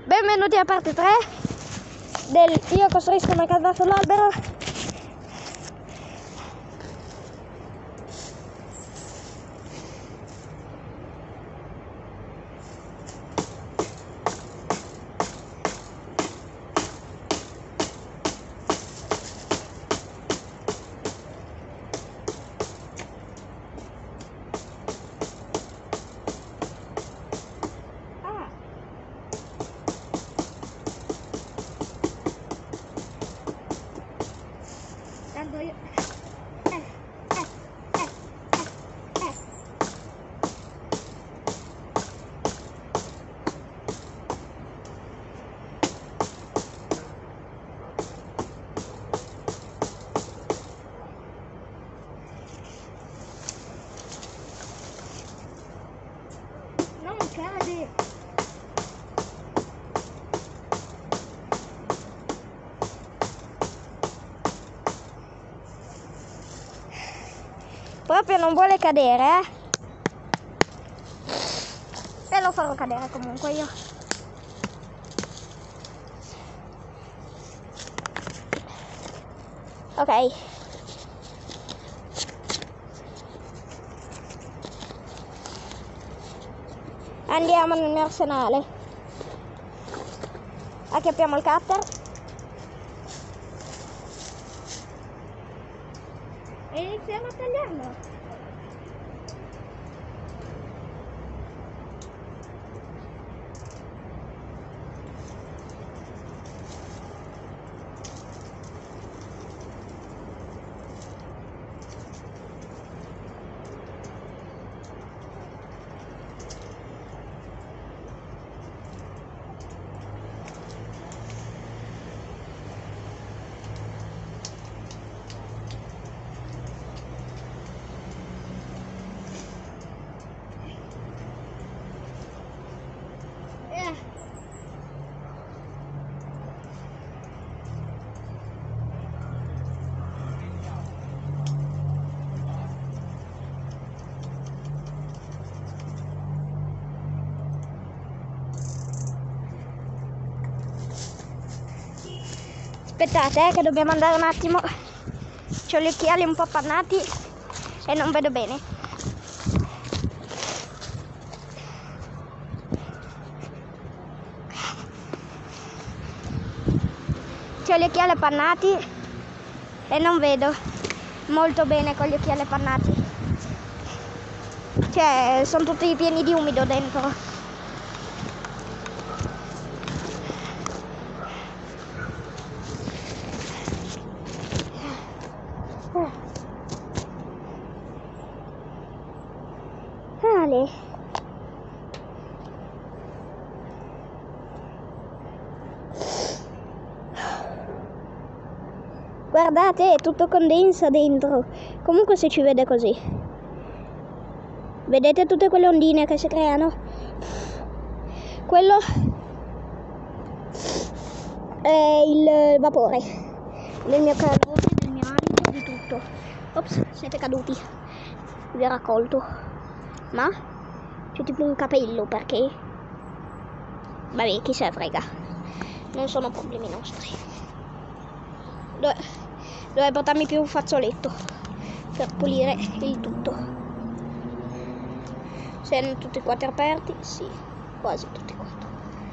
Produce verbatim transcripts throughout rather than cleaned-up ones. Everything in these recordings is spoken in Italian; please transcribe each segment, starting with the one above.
Benvenuti a parte tre del Io costruisco una casa sull'albero. Tanto io... Eh, eh, eh, eh, eh. Non cade! Proprio non vuole cadere, eh? E lo farò cadere comunque io. Ok. Andiamo nel mio arsenale. Acchiappiamo il cutter. E iniziamo a tagliarlo. Aspettate, eh, che dobbiamo andare un attimo. C'ho gli occhiali un po' appannati e non vedo bene. C'ho gli occhiali appannati e non vedo molto bene con gli occhiali appannati. Cioè, sono tutti pieni di umido dentro. Ale. Guardate, è tutto condensa dentro. Comunque si ci vede così. Vedete tutte quelle ondine che si creano? Quello è il vapore del mio calore, del mio alito, di tutto. Ops, siete caduti. Vi ho raccolto. Ma c'è tipo un capello, perché? Vabbè, chi se ne frega. Non sono problemi nostri. Dove... Dovrei portarmi più un fazzoletto per pulire il tutto. Sono tutti e quattro aperti? Sì, quasi tutti e quattro.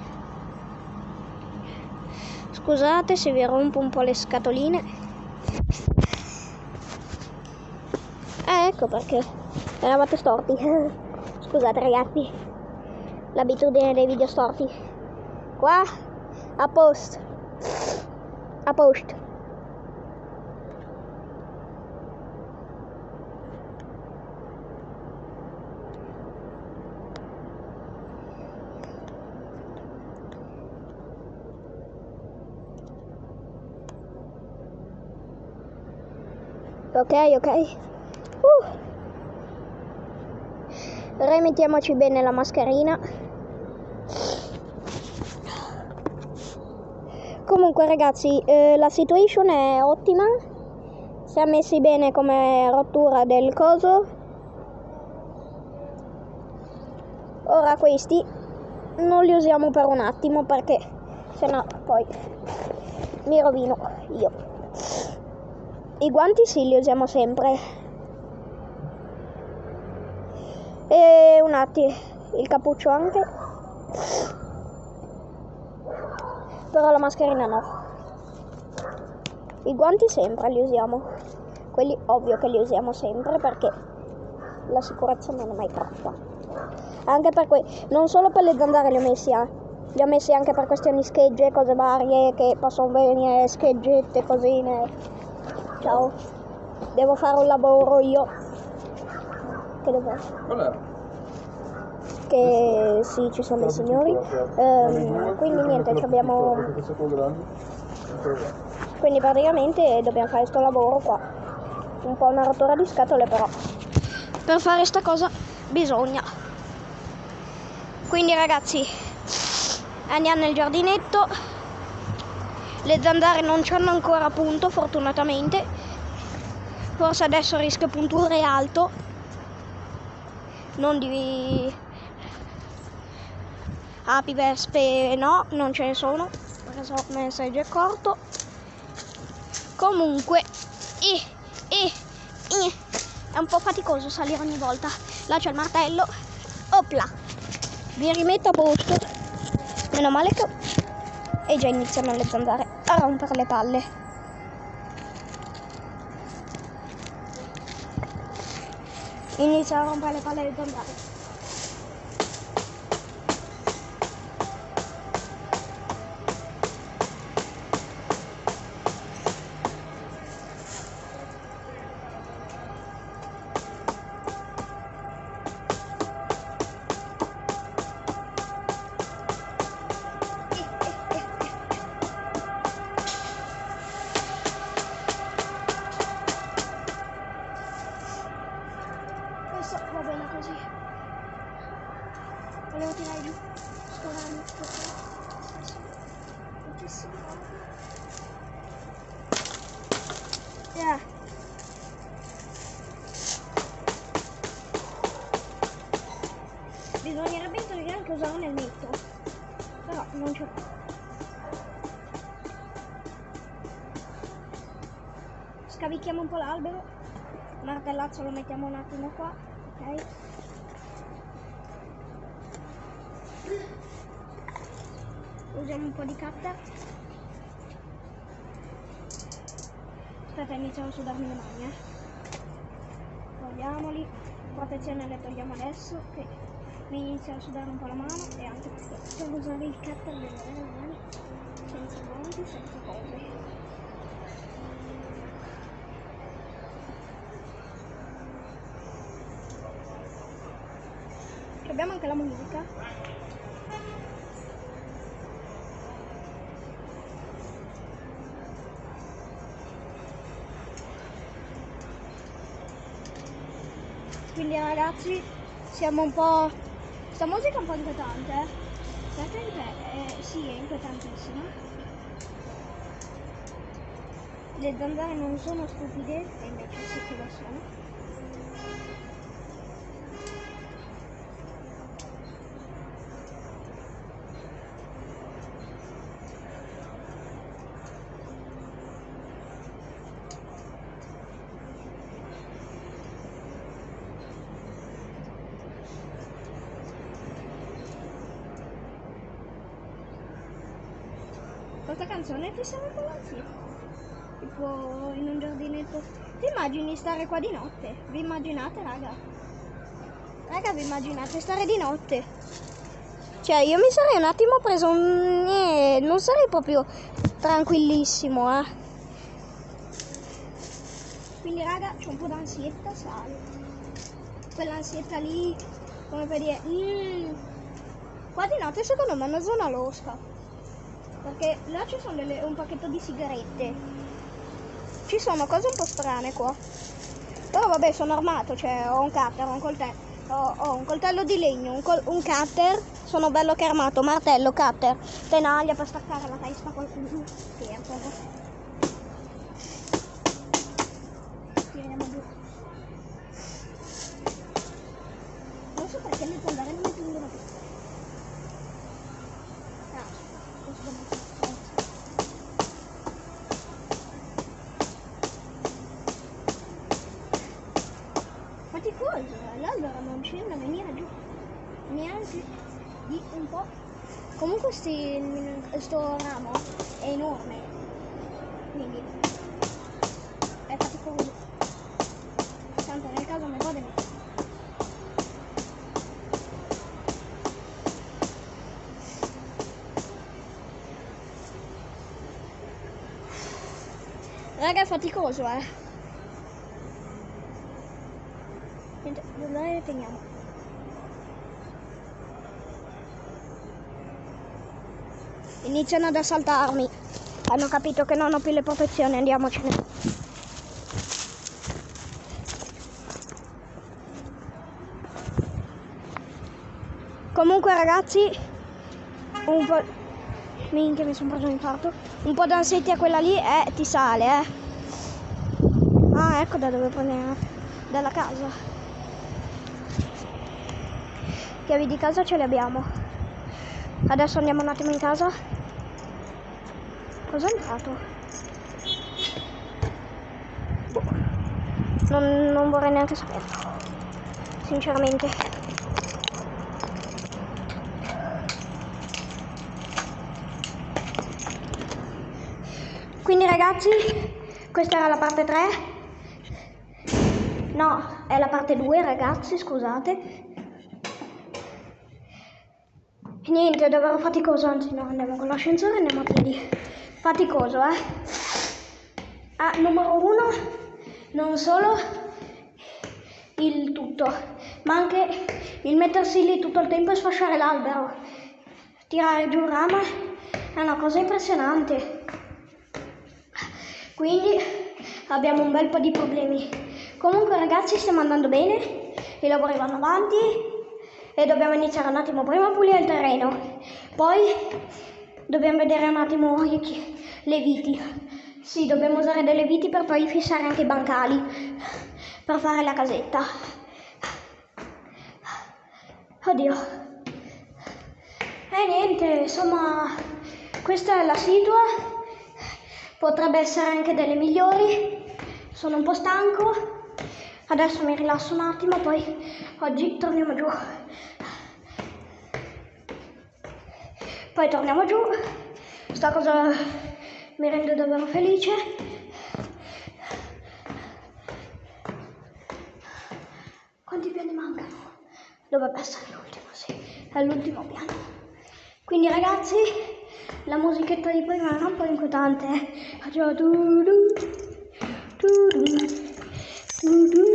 Scusate se vi rompo un po' le scatoline. Eh, ecco perché eravate storti. Scusate ragazzi, l'abitudine dei video storti. Qua, a posto. A posto. Ok, ok. Uh. Rimettiamoci bene la mascherina. Comunque ragazzi, eh, la situation è ottima. Siamo messi bene come rottura del coso. Ora questi non li usiamo per un attimo perché sennò poi mi rovino io. I guanti sì, li usiamo sempre. E un attimo, il cappuccio anche. Però la mascherina no. I guanti sempre li usiamo. Quelli ovvio che li usiamo sempre perché la sicurezza non è mai troppa. Anche per que- non solo per le zanzare li ho messi, eh. li ho messi anche per questioni schegge, cose varie che possono venire, scheggette, cosine. Ciao, devo fare un lavoro io. Che devo fare? Che sì, ci sono dei signori. Ehm, quindi niente, ci abbiamo. Quindi praticamente dobbiamo fare sto lavoro qua. Un po' una rottura di scatole, però per fare sta cosa bisogna. Quindi ragazzi, andiamo nel giardinetto. Le zanzare non ci hanno ancora punto, fortunatamente. Forse adesso il rischio punture è alto. Non di api, vespe, no, non ce ne sono, perché so, me ne sei già accorto. Comunque, eh, eh, eh, è un po' faticoso salire ogni volta. Là c'è il martello, opla, vi rimetto a posto. Meno male che... E già iniziano le zanzare a rompere le palle. Iniziano a rompere le palle le zanzare. Va bene così. Volevo tirare giù sto ramo potessimo. Yeah. Bisognerebbe in teoria anche usare un elmetto, però non c'è. Scavicchiamo un po' l'albero, martellazzo lo mettiamo un attimo qua, ok? Usiamo un po' di cutter. Aspetta, iniziamo a sudarmi le mani, eh. Togliamoli. Protezione le togliamo adesso, che mi inizia a sudare un po' la mano, e anche perché per usare il cutter devo avere le mani senza guanti, senza cose. Abbiamo anche la musica. Quindi ragazzi, siamo un po'... Sta musica è un po' inquietante, eh? Perché eh, sì, è inquietantissima. Le zanzare non sono stupide, e invece sì che lo sono. Questa canzone ti sembra un po' l'ansia. Tipo in un giardinetto. Ti immagini stare qua di notte? Vi immaginate, raga? Raga, vi immaginate stare di notte? Cioè, io mi sarei un attimo preso un... Eh, non sarei proprio tranquillissimo, eh. Quindi, raga, c'ho un po' d'ansietta, sale. Quell'ansietta lì, come per dire... Mm, qua di notte secondo me è una zona losca. Perché là ci sono delle, un pacchetto di sigarette. Ci sono cose un po' strane qua. Però vabbè, sono armato, cioè ho un cutter, ho un coltello, ho, ho un coltello di legno, un, col, un cutter, sono bello che armato, martello, cutter, tenaglia per staccare la testa a qualcuno. Scherzo. Tiriamo giù. Non so perché le zanzare non mi prendono più. un po'. Comunque sti, sto ramo è enorme, quindi è faticoso. Tanto nel caso mi vado bene. Raga, è faticoso, eh. Niente, dove teniamo? Iniziano ad assaltarmi. Hanno capito che non ho più le protezioni, andiamocene. Comunque ragazzi, un po'... Minchia, mi sono preso un infarto. Un po' d'ansia a quella lì e eh, ti sale, eh. Ah, ecco da dove prendere. Dalla casa. Chiavi di casa ce le abbiamo. Adesso andiamo un attimo in casa. Cosa è entrato? Boh. Non, non vorrei neanche saperlo. Sinceramente. Quindi ragazzi, questa era la parte tre. No, è la parte due ragazzi, scusate. Niente, è davvero faticoso, anzi no, andiamo con l'ascensore e andiamo a piedi. Faticoso, eh. Ah, numero uno, non solo il tutto, ma anche il mettersi lì tutto il tempo e sfasciare l'albero. Tirare giù il ramo è una cosa impressionante. Quindi abbiamo un bel po' di problemi. Comunque ragazzi, stiamo andando bene, i lavori vanno avanti e dobbiamo iniziare un attimo prima a pulire il terreno, poi dobbiamo vedere un attimo le viti. Sì, dobbiamo usare delle viti per poi fissare anche i bancali per fare la casetta. Oddio. E niente, insomma, questa è la situa. Potrebbe essere anche delle migliori. Sono un po' stanco. Adesso mi rilasso un attimo, poi oggi torniamo giù. Poi torniamo giù. Sta cosa mi rende davvero felice. Quanti piani mancano? Dovrebbe essere l'ultimo, sì. È l'ultimo piano. Quindi ragazzi, la musichetta di prima era un po' inquietante. Faceva tu du tu du tu du.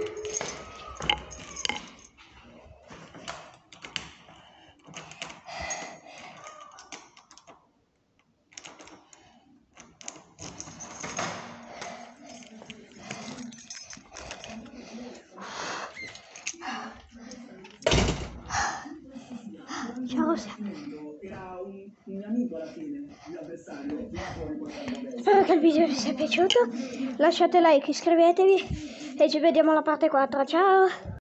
Ciao. Spero che il video vi sia piaciuto. Lasciate like, iscrivetevi e ci vediamo alla parte quattro. Ciao!